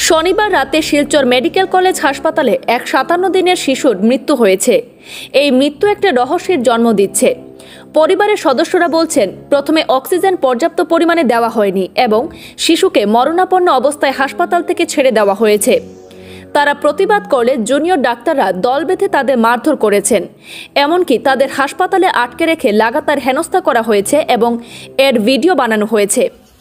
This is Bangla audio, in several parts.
শনিবার রাতে শিলচর মেডিকেল কলেজ হাসপাতালে এক ৫৭ দিনের শিশুর মৃত্যু হয়েছে। এই মৃত্যু একটা রহস্যের জন্ম দিচ্ছে। পরিবারের সদস্যরা বলছেন, প্রথমে অক্সিজেন পর্যাপ্ত পরিমাণে দেওয়া হয়নি এবং শিশুকে মরণাপন্ন অবস্থায় হাসপাতাল থেকে ছেড়ে দেওয়া হয়েছে। তারা প্রতিবাদ করলে জুনিয়র ডাক্তাররা দল বেঁধে তাদের মারধর করেছেন। এমনকি তাদের হাসপাতালে আটকে রেখে লাগাতার হেনস্থা করা হয়েছে এবং এর ভিডিও বানানো হয়েছে।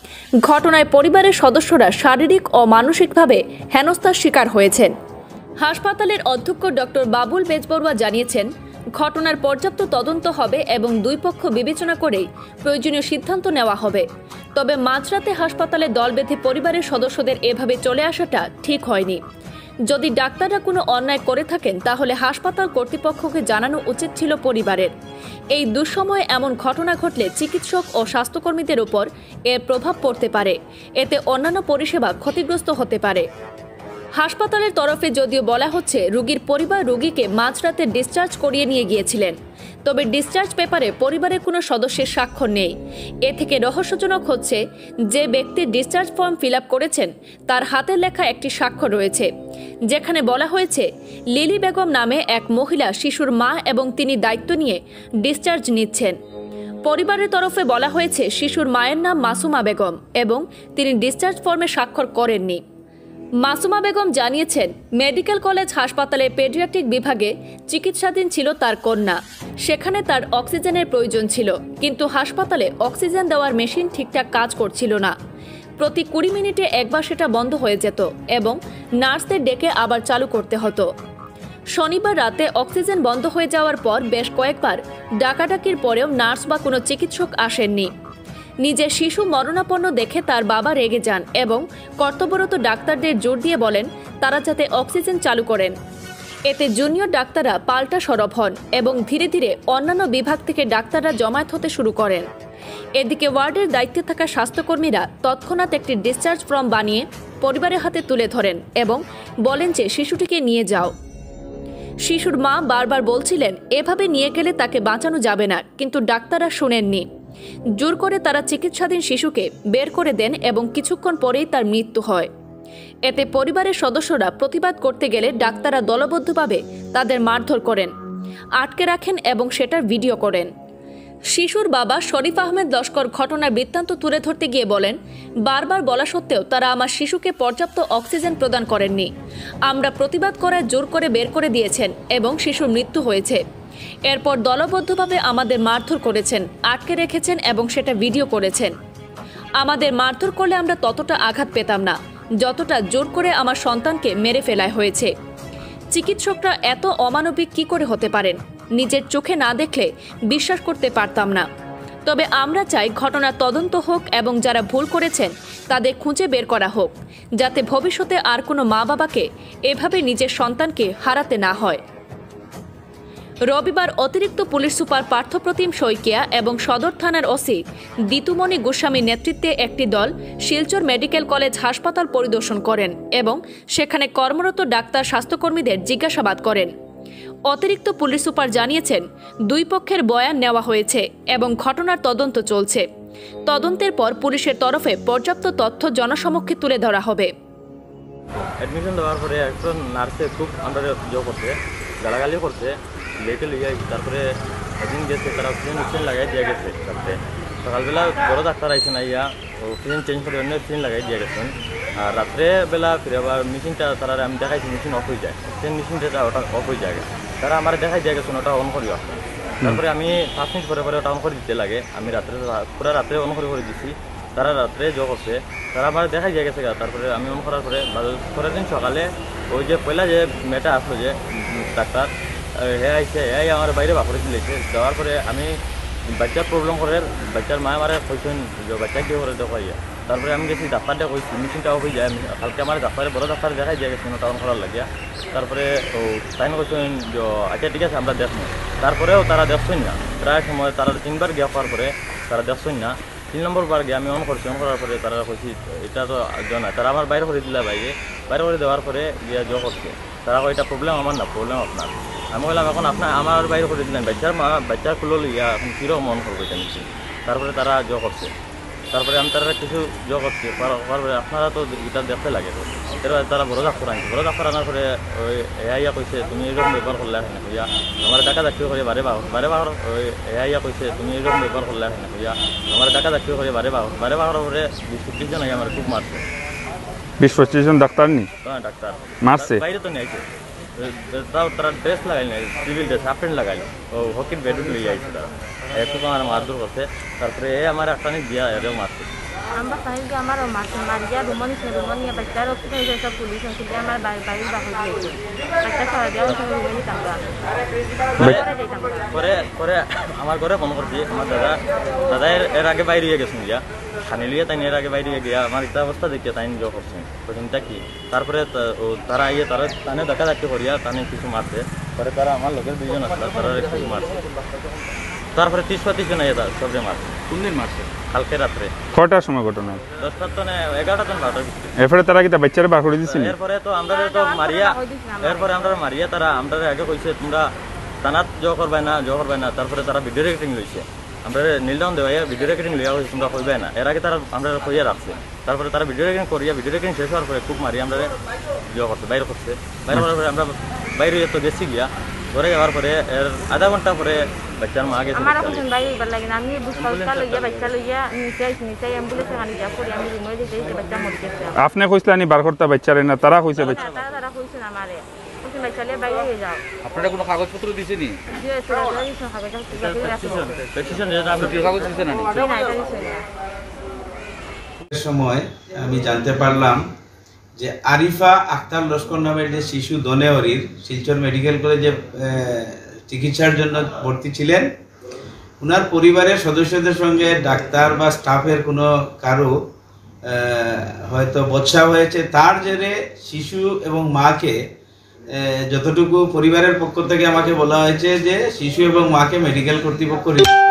ঘটনায় পরিবারের সদস্যরা শারীরিক ও মানসিকভাবে হেনস্থার শিকার হয়েছেন। হাসপাতালের অধ্যক্ষ ডক্টর বাবুল বেজবরুয়া জানিয়েছেন, ঘটনার পর্যাপ্ত তদন্ত হবে এবং দুই পক্ষ বিবেচনা করেই প্রয়োজনীয় সিদ্ধান্ত নেওয়া হবে। তবে মাঝরাতে হাসপাতালে দল বেঁধে পরিবারের সদস্যদের এভাবে চলে আসাটা ঠিক হয়নি। যদি ডাক্তাররা কোনো অন্যায় করে থাকেন তাহলে হাসপাতাল কর্তৃপক্ষকে জানানো উচিত ছিল পরিবারের। এই দুঃসময়ে এমন ঘটনা ঘটলে চিকিৎসক ও স্বাস্থ্যকর্মীদের উপর এর প্রভাব পড়তে পারে। এতে অন্যান্য পরিষেবা ক্ষতিগ্রস্ত হতে পারে। হাসপাতালের তরফে যদিও বলা হচ্ছে, রোগীর পরিবার রোগীকে মাঝরাতে ডিসচার্জ করিয়ে নিয়ে গিয়েছিলেন, তবে ডিসচার্জ পেপারে পরিবারের কোনো সদস্যের স্বাক্ষর নেই। এ থেকে রহস্যজনক হচ্ছে, যে ব্যক্তি ডিসচার্জ ফর্ম ফিল আপ করেছেন তার হাতের লেখা একটি স্বাক্ষর রয়েছে, যেখানে বলা হয়েছে লিলি বেগম নামে এক মহিলা শিশুর মা এবং তিনি দায়িত্ব নিয়ে ডিসচার্জ নিচ্ছেন। পরিবারের তরফে বলা হয়েছে শিশুর মায়ের নাম মাসুমা বেগম এবং তিনি ডিসচার্জ ফর্মে স্বাক্ষর করেননি। মাসুমা বেগম জানিয়েছেন, মেডিকেল কলেজ হাসপাতালে পেডিয়াট্রিক বিভাগে চিকিৎসাধীন ছিল তার কন্যা। সেখানে তার অক্সিজেনের প্রয়োজন ছিল, কিন্তু হাসপাতালে অক্সিজেন দেওয়ার মেশিন ঠিকঠাক কাজ করছিল না। প্রতি ২০ মিনিটে একবার সেটা বন্ধ হয়ে যেত এবং নার্সদের ডেকে আবার চালু করতে হতো। শনিবার রাতে অক্সিজেন বন্ধ হয়ে যাওয়ার পর বেশ কয়েকবার ডাকাডাকির পরেও নার্স বা কোনো চিকিৎসক আসেননি। নিজের শিশু মরণাপন্ন দেখে তার বাবা রেগে যান এবং কর্তব্যরত ডাক্তারদের জোর দিয়ে বলেন তারা যাতে অক্সিজেন চালু করেন। এতে জুনিয়র ডাক্তাররা পাল্টা সরব হন এবং ধীরে ধীরে অন্যান্য বিভাগ থেকে ডাক্তাররা জমায়েত হতে শুরু করেন। এদিকে ওয়ার্ডের দায়িত্বে থাকা স্বাস্থ্যকর্মীরা তৎক্ষণাৎ একটি ডিসচার্জ ফর্ম বানিয়ে পরিবারের হাতে তুলে ধরেন এবং বলেন যে শিশুটিকে নিয়ে যাও। শিশুর মা বারবার বলছিলেন এভাবে নিয়ে গেলে তাকে বাঁচানো যাবে না, কিন্তু ডাক্তাররা শুনেননি। জোর করে তারা চিকিৎসাধীন শিশুকে বের করে দেন এবং কিছুক্ষণ পরেই তার মৃত্যু হয়। এতে পরিবারের সদস্যরা প্রতিবাদ করতে গেলে ডাক্তাররা দলবদ্ধভাবে তাদের মারধর করেন, আটকে রাখেন এবং সেটার ভিডিও করেন। শিশুর বাবা শরীফ আহমেদ লস্কর ঘটনার বৃত্তান্ত তুলে ধরতে গিয়ে বলেন, বারবার বলা সত্ত্বেও তারা আমার শিশুকে পর্যাপ্ত অক্সিজেন প্রদান করেননি। আমরা প্রতিবাদ করায় জোর করে বের করে দিয়েছেন এবং শিশুর মৃত্যু হয়েছে। এরপর দলবদ্ধভাবে আমাদের মারধর করেছেন, আটকে রেখেছেন এবং সেটা ভিডিও করেছেন। আমাদের মারধর করলে আমরা ততটা আঘাত পেতাম না যতটা জোর করে আমার সন্তানকে মেরে ফেলায় হয়েছে। চিকিৎসকরা এত অমানবিক কি করে হতে পারেন? নিজের চোখে না দেখলে বিশ্বাস করতে পারতাম না। তবে আমরা চাই ঘটনার তদন্ত হোক এবং যারা ভুল করেছেন তাদের খুঁজে বের করা হোক, যাতে ভবিষ্যতে আর কোনো মা বাবাকে এভাবে নিজের সন্তানকে হারাতে না হয়। রবিবার অতিরিক্ত পুলিশ সুপার পার্থপ্রতিম শইকিয়া এবং সদর থানার ওসি দিতুমণি গোস্বামীর নেতৃত্বে একটি দল শিলচর মেডিকেল কলেজ হাসপাতাল পরিদর্শন করেন এবং সেখানে কর্মরত ডাক্তার স্বাস্থ্যকর্মীদের জিজ্ঞাসাবাদ করেন। অতিরিক্ত পুলিশ সুপার জানিয়েছেন, দুই পক্ষের বয়ান নেওয়া হয়েছে এবং ঘটনার তদন্ত চলছে। তদন্তের পর পুলিশের তরফে পর্যাপ্ত তথ্য জনসমক্ষে তুলে ধরা হবে। অ্যাডমিশন দেওয়ার পরে একজন নার্সে খুব আমরা করছে, গালাগালি করছে, লেটে লিয়ে তারপরে একদিন গেছে, তারা অক্সিজেন লাগাই দিয়ে গেছে। তারপরে সকালবেলা বড় ডাক্তার আইসে না, ইয়া অক্সিজেন চেঞ্জ করে অন্য অক্সিজেন লাগাই দিয়ে গেছেন। আর রাত্রেবেলা ফিরে আবার মেশিনটা তারা আমি দেখাইছি মেশিন অফ হয়ে যায়, অক্সিজেন মেশিনটা ওটা অফ হয়ে যায়। তারা আমার দেখাই দিয়ে গেছেন ওটা অন করি। তারপরে আমি 5 মিনিট পরে ওটা অন করে দিতে লাগে। আমি রাত্রে পুরো রাত্রে অন করে দিচ্ছি। তারা রাত্রে যোগ করছে, তারা আমার দেখাই দিয়ে গেছে। তারপরে আমি অন করার পরের দিন সকালে ওই যে পয়লা যে মেয়েটা আসলো যে ডাক্তার, হে আইসে এই আমার বাইরে বাপরে দিয়েছে। যাওয়ার পরে আমি বাচ্চার প্রবলেম করে বাচ্চার মা আমার কইছেন যে বাচ্চা কী করে দেখাইয়া। তারপরে আমি গেছি ডাক্তারটা কইছি মেশিনটা অফ হয়ে যায়। কালকে আমার ডাক্তারে বড় ডাক্তার দেখাই দিয়ে গেছেন ওটা অন করার লাগিয়া। তারপরে ও তাই কইছেন যে আচ্ছা ঠিক আছে আমরা দেখবো। তারপরেও তারা দেখছেন না। প্রায় সময় তারা 3বার গিয়া পাওয়ার পরে তারা দেখছেন না। 3 নম্বর বার গিয়ে আমি অন করছি। অন করার পরে তারা কইছি এটা তো জানা, তারা আমার বাইরে করে দিলা, বাইরে করে দেওয়ার পরে গিয়া জো করছে। তারা এটা প্রবলেম আমার না, প্রবলেম আপনার। আমি বললাম এখন আপনার আমার বাইরে করে দিলেন, বাচ্চার মা বাচ্চার খুলো লিয়া এখন কীরকম মন করবো এটা নিচ্ছি। তারপরে তারা জো করছে। তারপরে আমি তারা কিছু জো করছি তারপরে আপনারা তো এটা দেখতে লাগে এরপরে তারা বড় ডাক্তার আনছে বড় ডাক্তার আনার পরে ওই এআইয়া কইছে তুমি এইরকম ব্যবহার করলে না কইয়া আমার টাকা চাকরি করে বারে বারে ওই এআইয়া কইছে তুমি এইরকম ব্যবহার করলে না কইয়া আমার টাকা চাকরি করে বারে বারে পরে 20-25 জন আমার খুব মারছে 20-25 জন ডাক্তার নি হ্যাঁ ডাক্তার মারছে বাইরে তো নিয়েছে তাও তারা ড্রেস লাগাইল না সিভিল ড্রেস হাফ প্যান্ট লাগাইল ও হকির বেডরুম লিয়ে আইছে তারা একটু আমার মারধর করছে তারপরে এ আমার একটা দিয়া এরেও মারছে আমরা সাইকে আমার মারিয়া রুমনি বাচ্চার অফিসে সব পুলিশ আছে আমার বাড়ির বাহর দিয়েছে বাচ্চা সারা দেওয়া সব রুমনি তাঙ্গা পরে আমার ঘরে ফোন করছি আমার দাদা এর আগে বাইরে গেছেন গিয়া খানি লিয়ে তাই এর আগে বাইরে গিয়া আমার একটা অবস্থা দেখিয়ে তাই জো করছেন চিন্তা কি তারপরে তারা আইয়ে তারা তানে দেখা দেখতে করিয়া তানে কিছু মারছে পরে তারা আমার লোকের 2 জন আসলে তারা কিছু মারছে তারপরে 30-35 জন আইয়া সবরে মারছে কোন দিন মারছে কালকে রাত্রে কটার সময় ঘটনা 10টা তো না 11টা তো 12টা এরপরে তারা কি তা বাচ্চারা বার করে দিছিল এরপরে তো আমরা তো মারিয়া এরপরে আমরা মারিয়া তারা আমরা আগে কইছে তোমরা থানাত জো করবে না তারপরে তারা ভিডিও রেকর্ডিং লইছে আমরা নীলডাউন দেওয়া ভিডিও রেকর্ডিং লইয়া হয়েছে তোমরা কইবে না এর আগে তারা আমরা কইয়া রাখছে তারপরে তারা ভিডিও রেকর্ডিং শেষ হওয়ার পরে খুব মারি আমরা জো করছে বাইরে হওয়ার পরে আমরা বাইরে তো গেছি গিয়া ঘরে যাওয়ার পরে এর আধা ঘন্টা পরে বাচ্চার মা গেছে আমার এখন বাইরে ইবার লাগে না আমি বুঝপাউটা লইয়া বাচ্চা লইয়া নিচে অ্যাম্বুলেন্সে আনি যা করি আমি রুমে যাই বাচ্চা মরে গেছে আপনি কইছলানি বার করতে বাচ্চারে না তারা কইছে বাচ্চা তারা কইছে না আমারে কইছে বাচ্চা লইয়া বাইরে হয়ে যাও আপনারা কোনো কাগজপত্র দিছেনি যে সরকারি প্রেসক্রিপশন যেটা আমি কাগজ দিছেন না সময় আমি জানতে পারলাম যে আরিফা আক্তার লস্কর নামের যে শিশু দনেওয়ারির শিলচর মেডিকেল কলেজে চিকিৎসার জন্য ভর্তি ছিলেন ওনার পরিবারের সদস্যদের সঙ্গে ডাক্তার বা স্টাফের কোনো কারো হয়তো বচসা হয়েছে তার জেরে শিশু এবং মাকে যতটুকু পরিবারের পক্ষ থেকে আমাকে বলা হয়েছে যে শিশু এবং মাকে মেডিকেল কর্তৃপক্ষ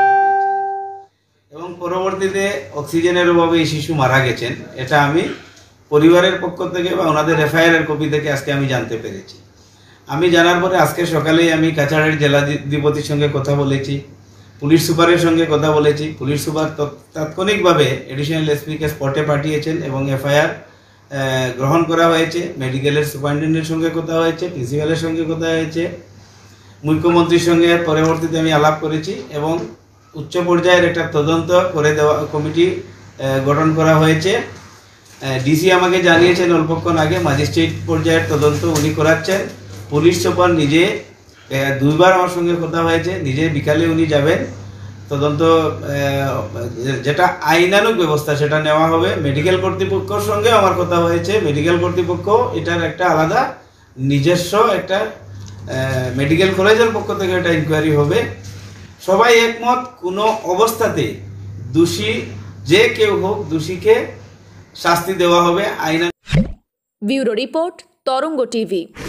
এবং পরবর্তীতে অক্সিজেনের অভাবে এই শিশু মারা গেছেন এটা আমি পরিবারের পক্ষ থেকে বা ওনাদের এফআইআর এর কপি থেকে আজকে আমি জানতে পেরেছি আমি জানার পরে আজকে সকালেই আমি কাছাড়ের জেলাধিপতির সঙ্গে কথা বলেছি পুলিশ সুপারের সঙ্গে কথা বলেছি পুলিশ সুপার তাৎক্ষণিকভাবে এডিশনাল এসপিকে স্পটে পাঠিয়েছেন এবং এফআইআর গ্রহণ করা হয়েছে মেডিকেলের সুপারিনটেন্ডেন্টের সঙ্গে কথা হয়েছে প্রিন্সিপালের সঙ্গে কথা হয়েছে মুখ্যমন্ত্রীর সঙ্গে পরবর্তীতে আমি আলাপ করেছি এবং উচ্চ পর্যায়ের একটা তদন্ত করে দেওয়া কমিটি গঠন করা হয়েছে ডিসি আমাকে জানিয়েছেন অল্পক্ষণ আগে ম্যাজিস্ট্রেট পর্যায়ের তদন্ত উনি করাচ্ছেন পুলিশ সুপার নিজে 2 বার আমার সঙ্গে কথা হয়েছে নিজে বিকালে উনি যাবেন তদন্ত যেটা আইনানুগ ব্যবস্থা সেটা নেওয়া হবে মেডিকেল কর্তৃপক্ষের সঙ্গে আমার কথা হয়েছে মেডিকেল কর্তৃপক্ষ এটার একটা আলাদা নিজস্ব একটা মেডিকেল কলেজের পক্ষ থেকে একটা ইনকোয়ারি হবে সবাই একমত কোনো অবস্থাতে দোষী যে কেউ হোক দোষীকে শাস্তি দেওয়া হবে আইন ব্যুরো রিপোর্ট তরঙ্গ টিভি।